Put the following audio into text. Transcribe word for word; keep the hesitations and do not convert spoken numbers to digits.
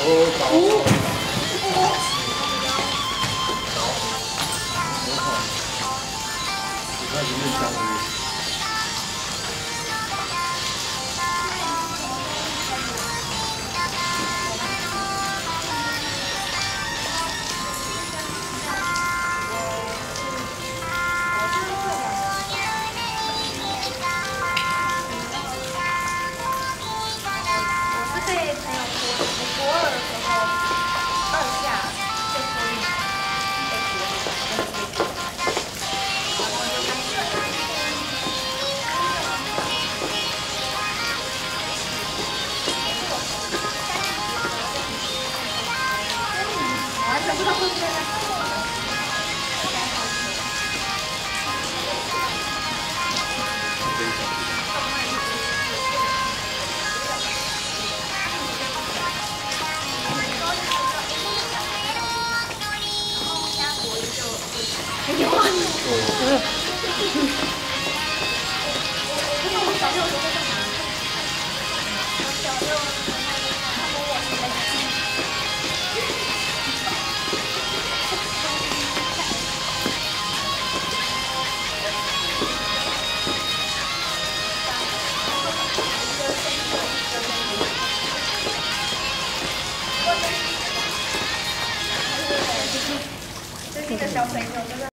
哦，你看里面香的。 被朋友说，我国二的时候，二下被托运来，被国里真的是被托来，然后就开始。完全不知道会不会在什么。有啊。嗯。我小六的时候在干嘛？我小六看过我什么鸡？就是一个小朋友，真的。